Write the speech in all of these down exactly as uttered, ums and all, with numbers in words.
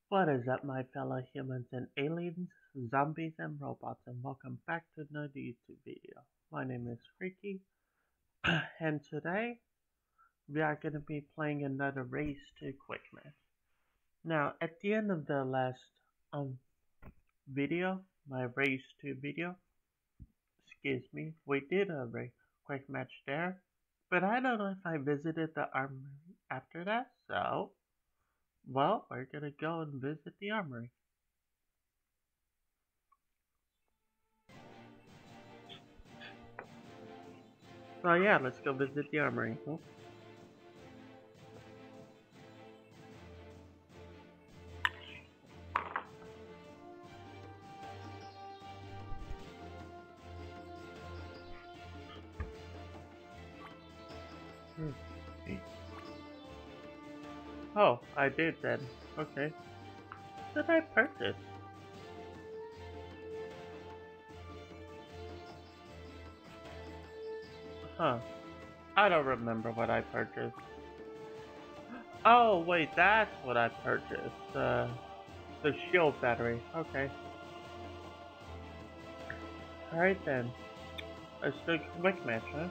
What is up, my fellow humans and aliens, zombies and robots, and welcome back to another YouTube video. My name is Freaky, and today we are going to be playing another Race to Quick Match. Now, at the end of the last um video, my Race to video, excuse me, we did a ra quick match there, but I don't know if I visited the armory after that, so, well, we're going to go and visit the armory. So yeah, let's go visit the armory. Oh. Hmm. Oh, I did then. Okay. What did I purchase? Huh. I don't remember what I purchased. Oh, wait, that's what I purchased. Uh, the shield battery. Okay. Alright then. Let's do a quick match, huh?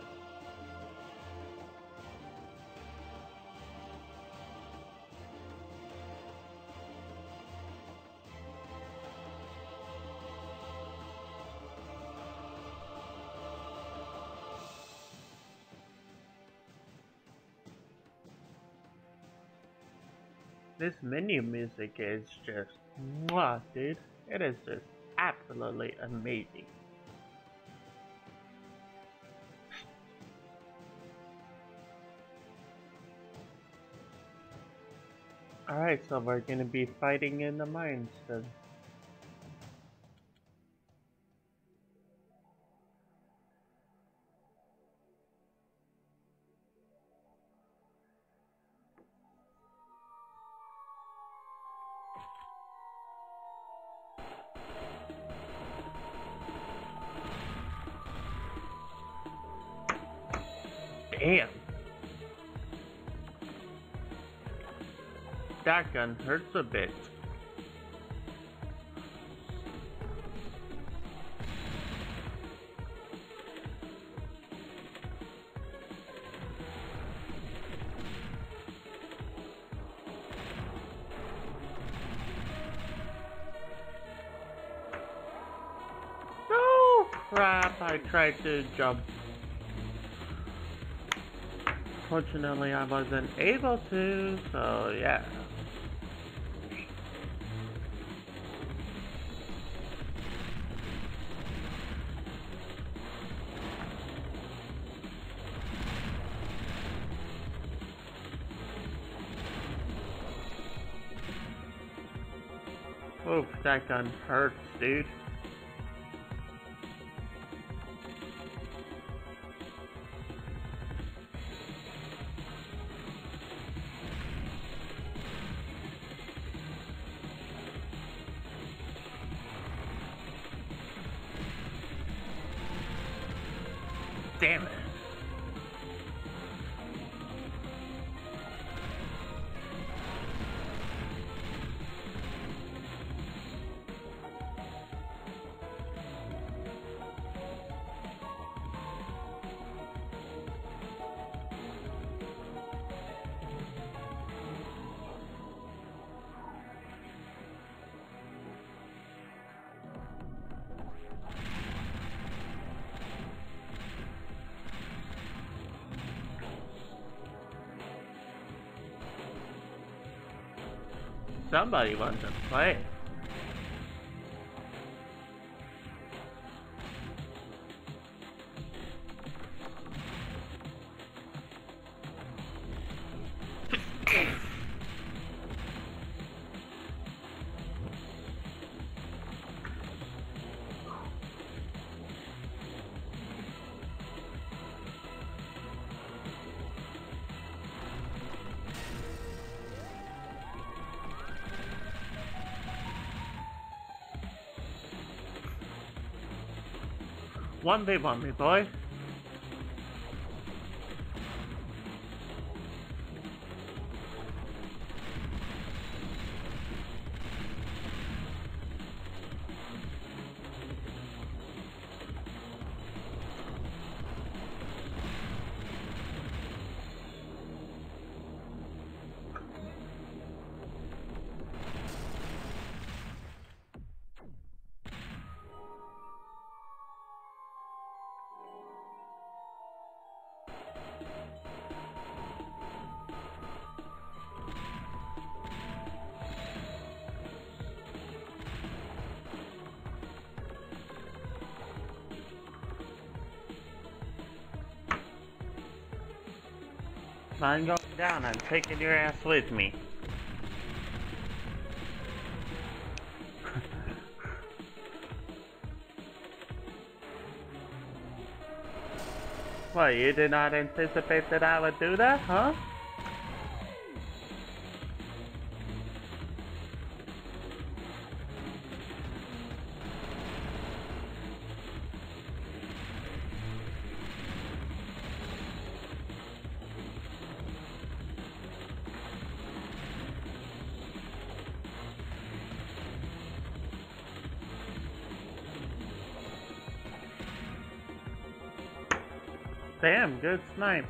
This menu music is just mwah, dude. It is just absolutely amazing. Alright, so we're gonna be fighting in the mines then. Damn! That gun hurts a bit. No! Crap, I tried to jump. Fortunately, I wasn't able to, so yeah. Oof, that gun hurts, dude. Damn it. Somebody wants to play. one v one me, boy. I'm going down. I'm taking your ass with me. What, you did not anticipate that I would do that, huh? Damn, good snipe.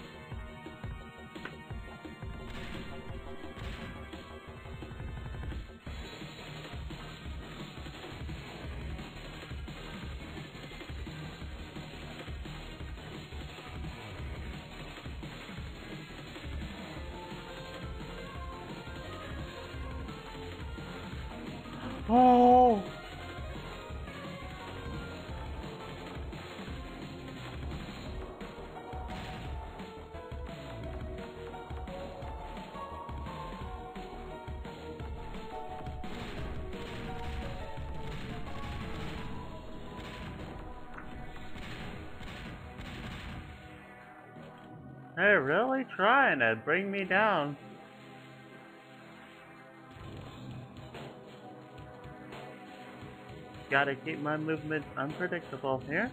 Oh! They're really trying to bring me down. Gotta keep my movements unpredictable here.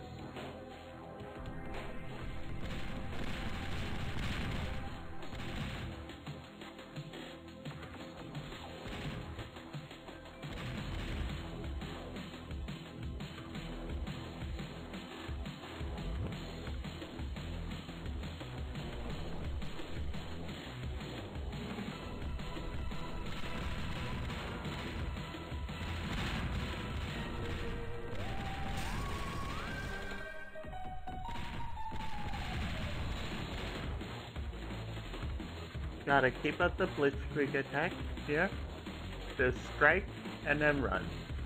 Gotta keep up the blitzkrieg attack here. Just strike and then run.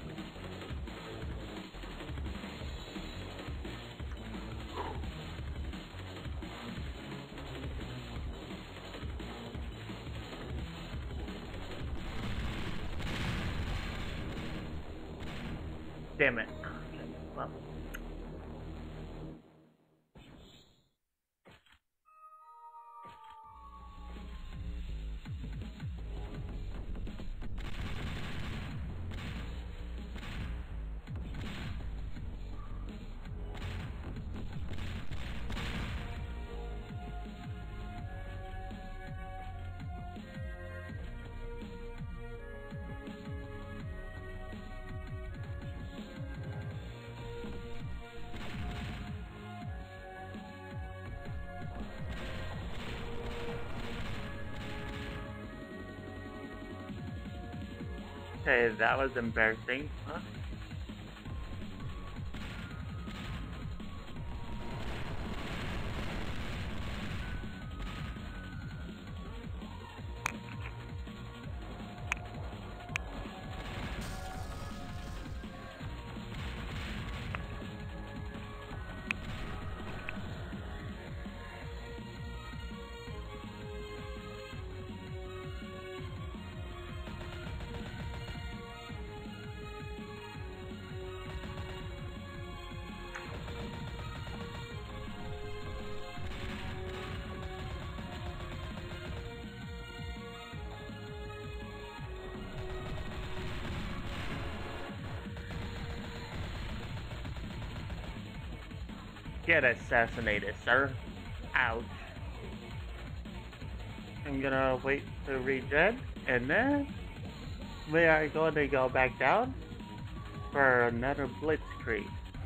Damn it. Well. Okay, that was embarrassing. Huh? Get assassinated, sir. Ouch. I'm gonna wait to regen, and then we are going to go back down for another blitzkrieg.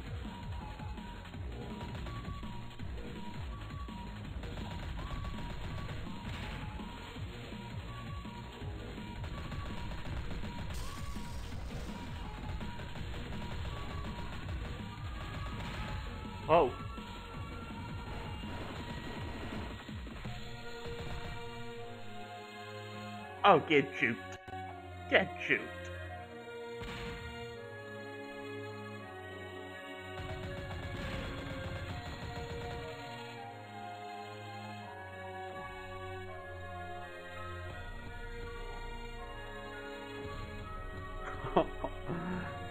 Oh. Oh, get juked. Get juked.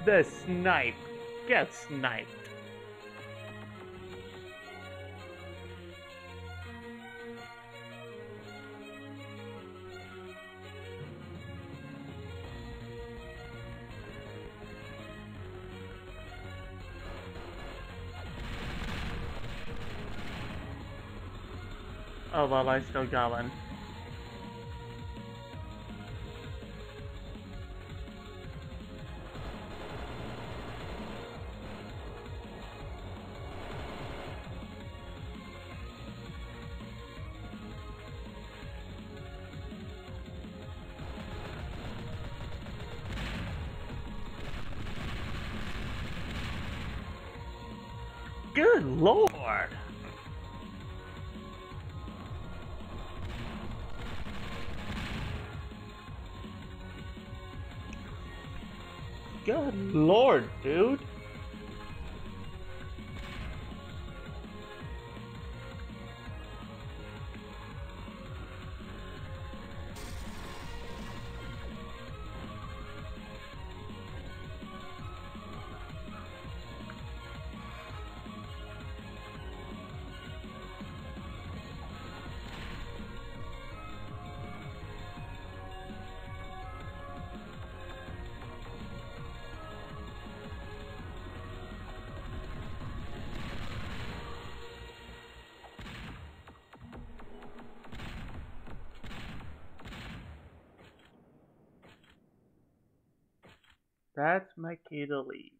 The snipe. Get sniped. Oh well, I still got one. Good lord! Good lord, dude! That's my key to leave.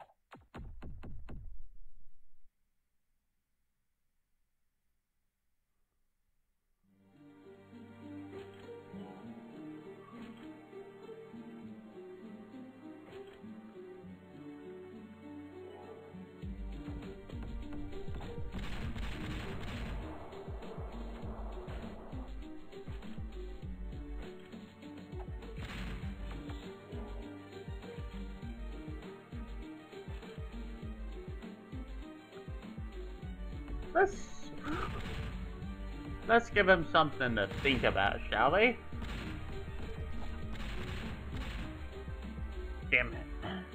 Let's, let's give him something to think about, shall we? Damn it.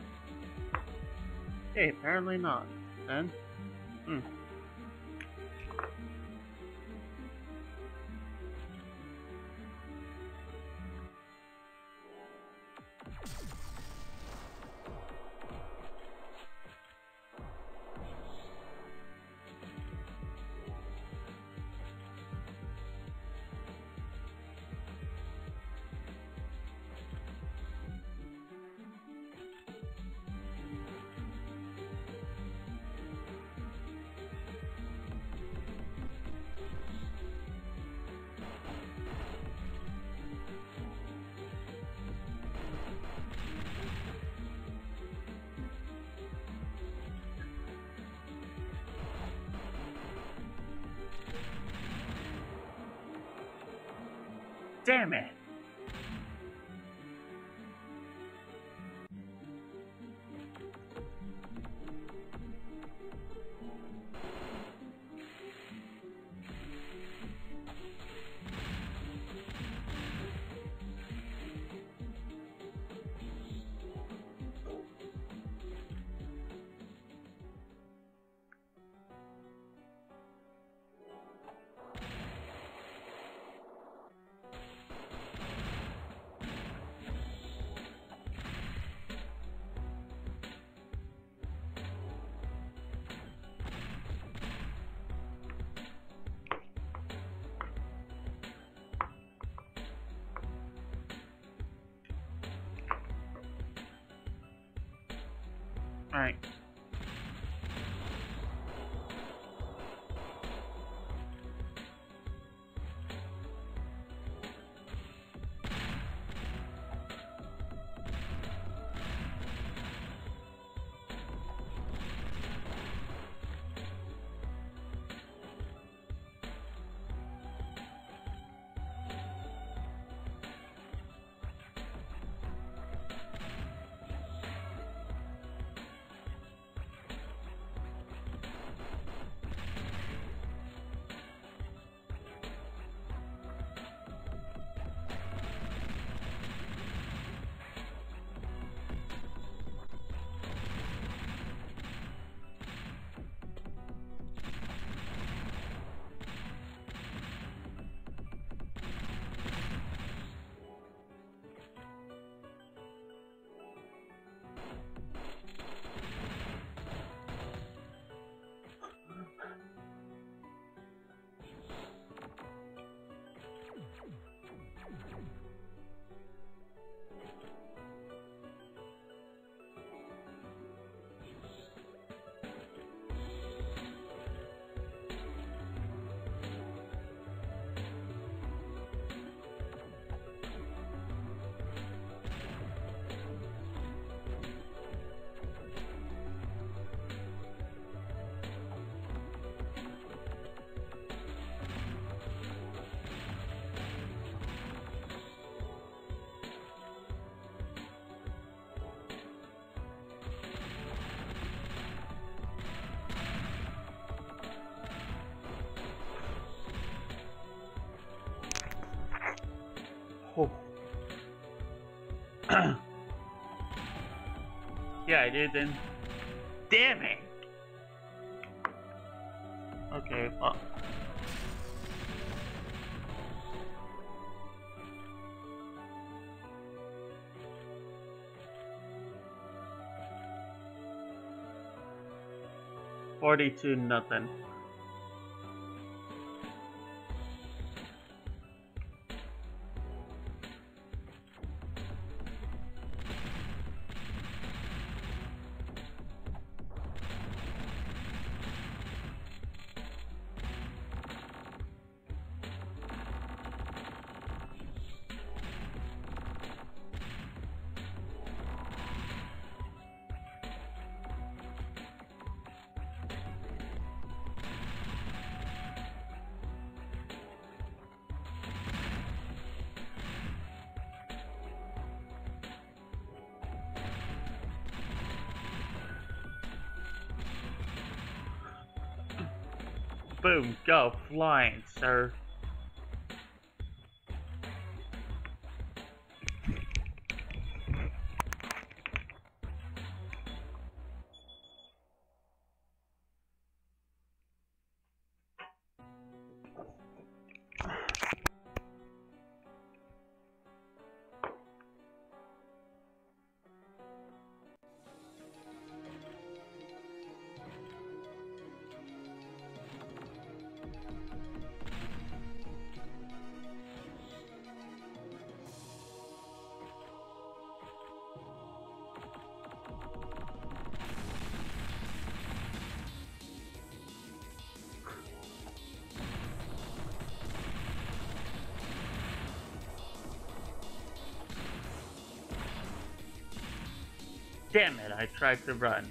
Hey, apparently not. Then, hmm. Damn it! Alright. Yeah, I didn't. Damn it! Okay, well. Forty-two nothing. Boom, go flying, sir. Damn it, I tried to run.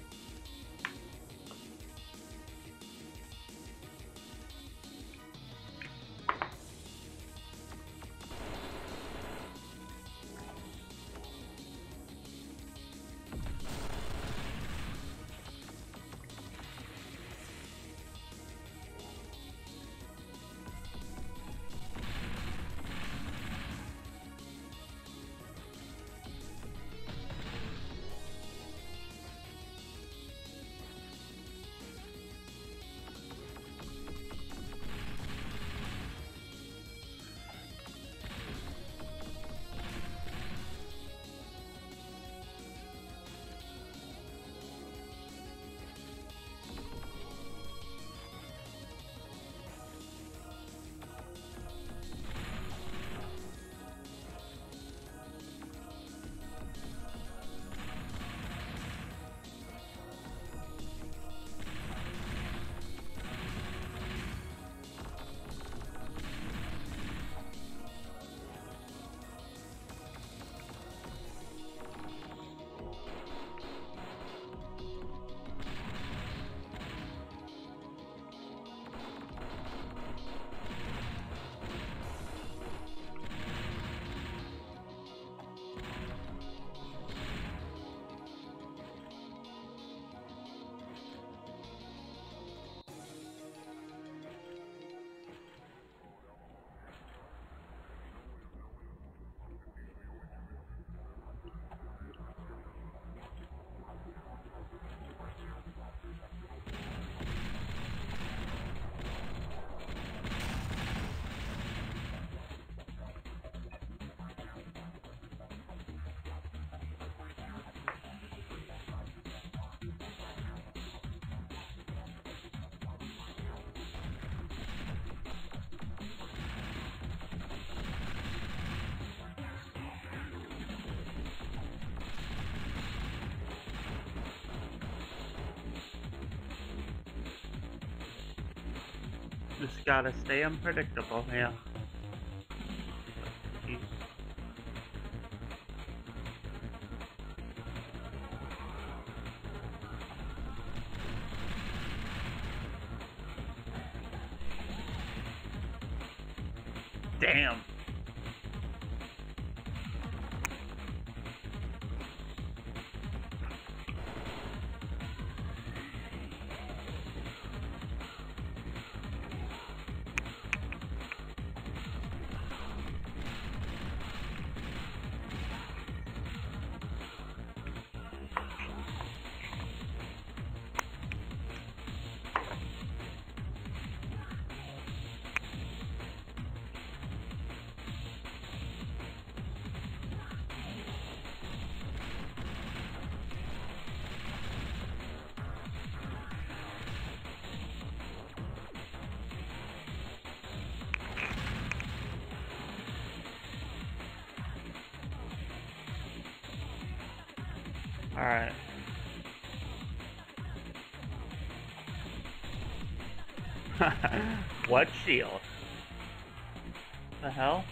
Just gotta stay unpredictable, yeah. Damn. Alright. What shield? The hell?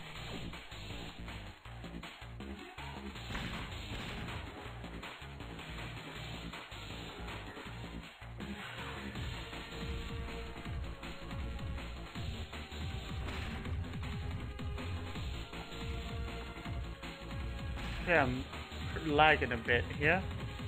Yeah, I'm lagging a bit here.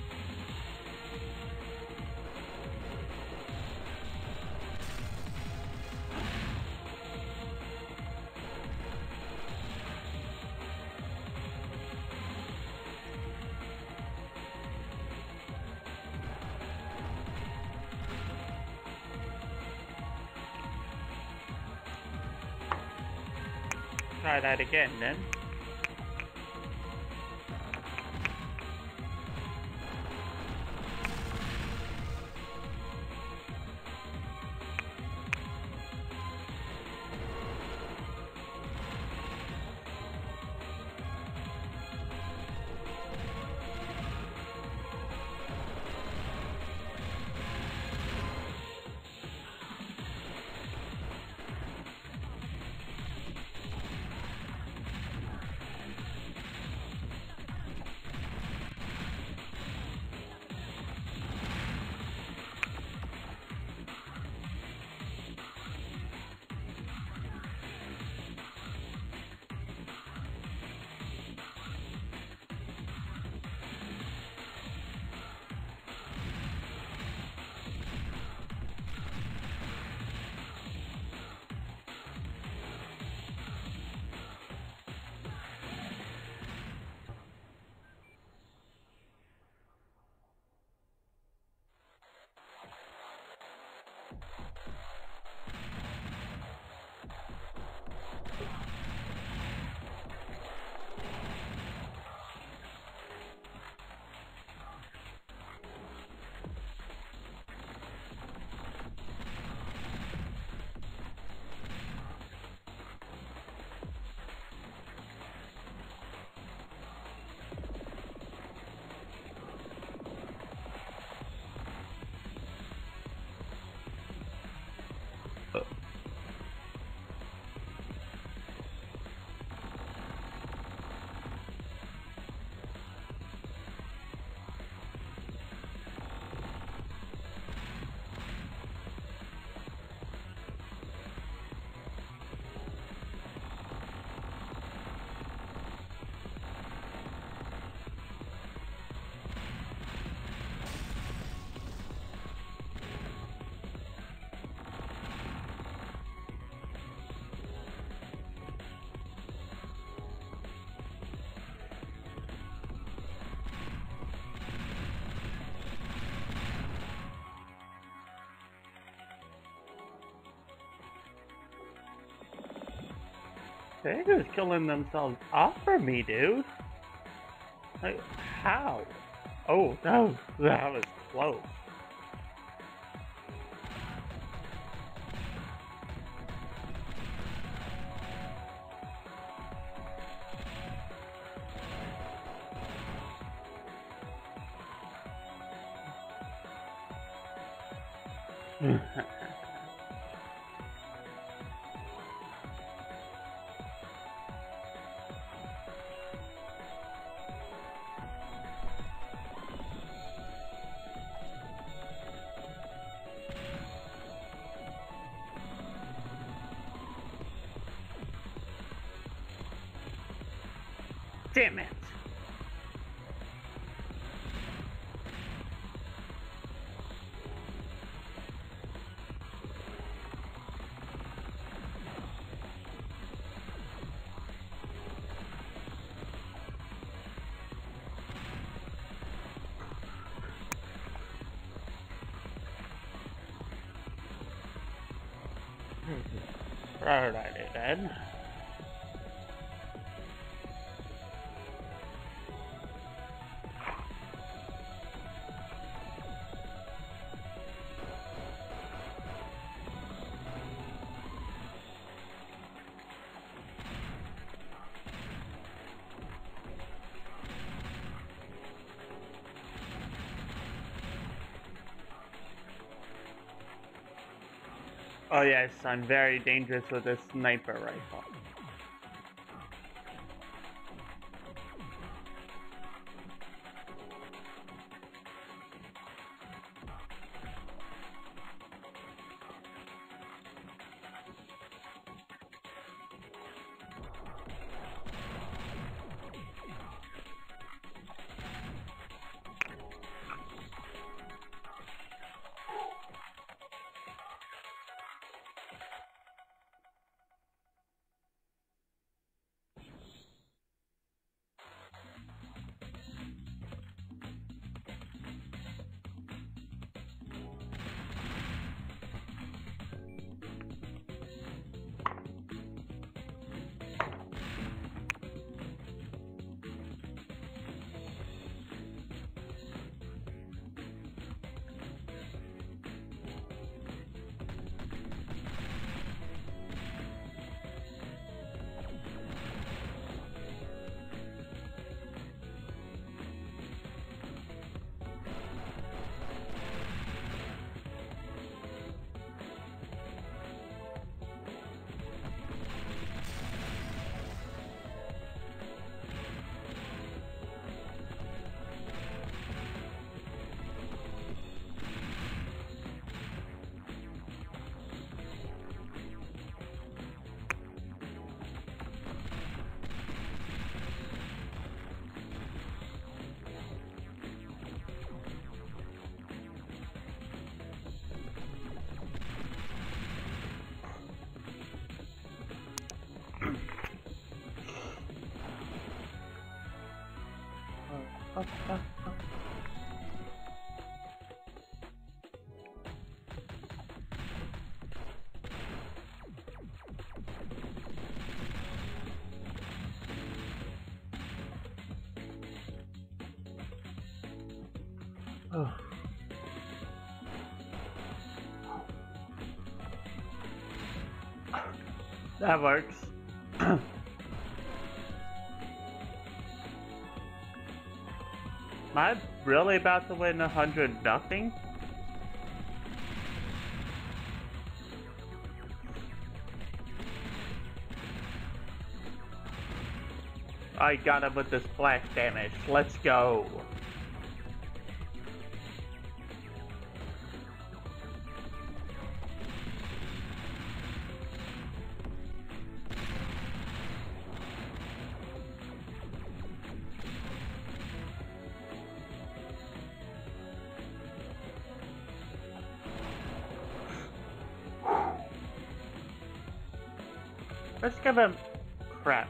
Try that again then. They're just killing themselves off for me, dude. Like, how? Oh, no, that was close. Damn it! Alrighty then. Oh yes, I'm very dangerous with a sniper rifle. Oh, oh, oh. Oh. That works. Am I really about to win a hundred nothing? I got him with the splash damage. Let's go. Let's give him crap.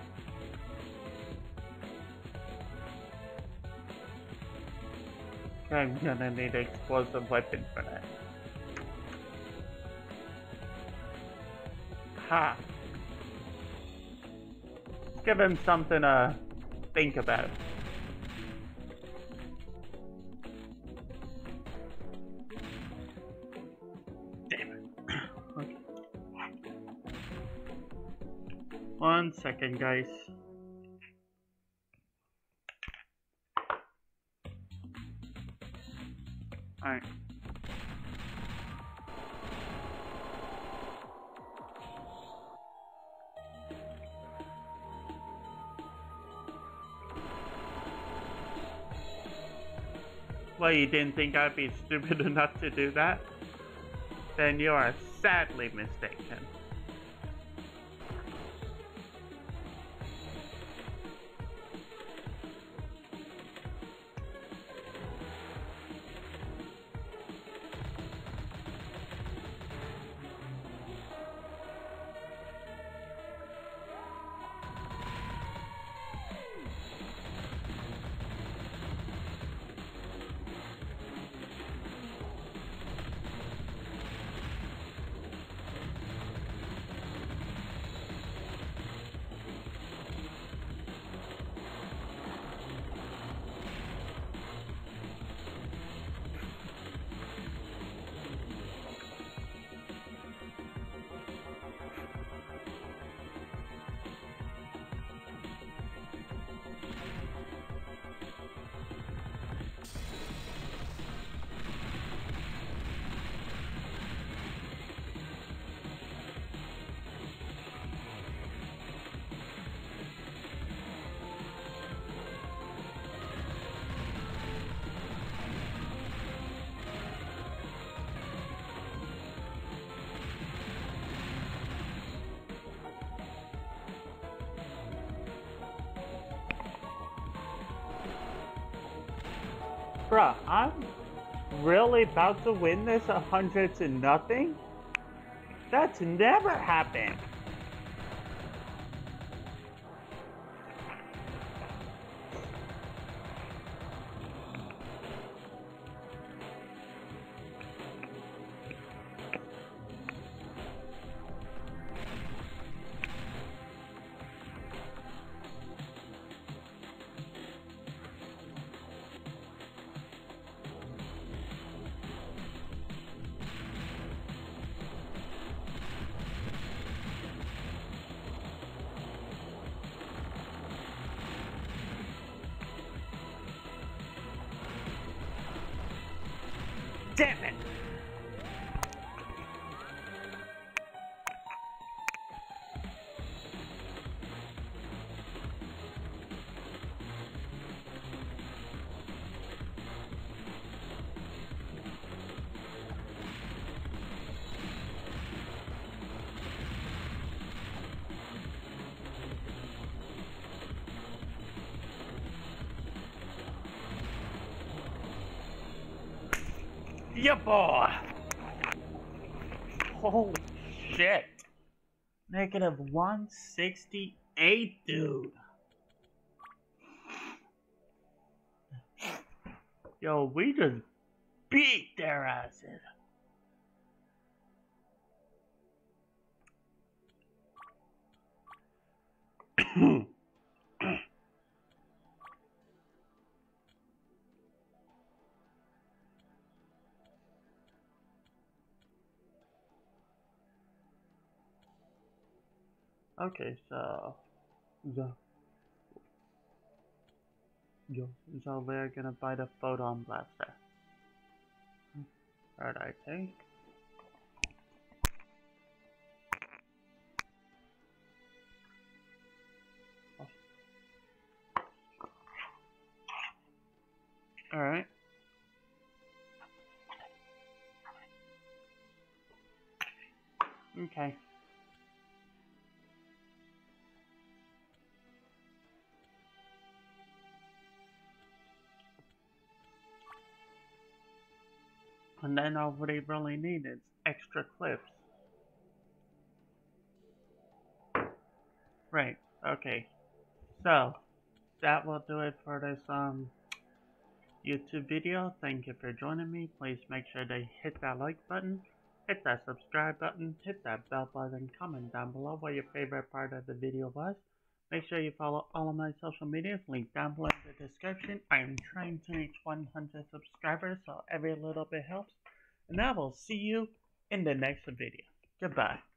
I'm gonna need an explosive weapon for that. Ha! Let's give him something to think about. Damn it. Okay. One second, guys. Alright. Well, you didn't think I'd be stupid enough to do that? Then you are sadly mistaken. Bruh, I'm really about to win this a hundred to nothing? That's never happened. Damn it! Yeah, boy! Holy shit! Negative one sixty-eight, dude! Yo, we just beat their asses! Okay, so... So, so we're gonna buy the Photon Blaster. Right, I think. Alright. Okay. And then all we really need is extra clips. Right, okay. So, that will do it for this um YouTube video. Thank you for joining me. Please make sure to hit that like button, hit that subscribe button, hit that bell button, comment down below what your favorite part of the video was. Make sure you follow all of my social medias, link down below in the description. I am trying to reach one hundred subscribers, so every little bit helps. And I will see you in the next video. Goodbye.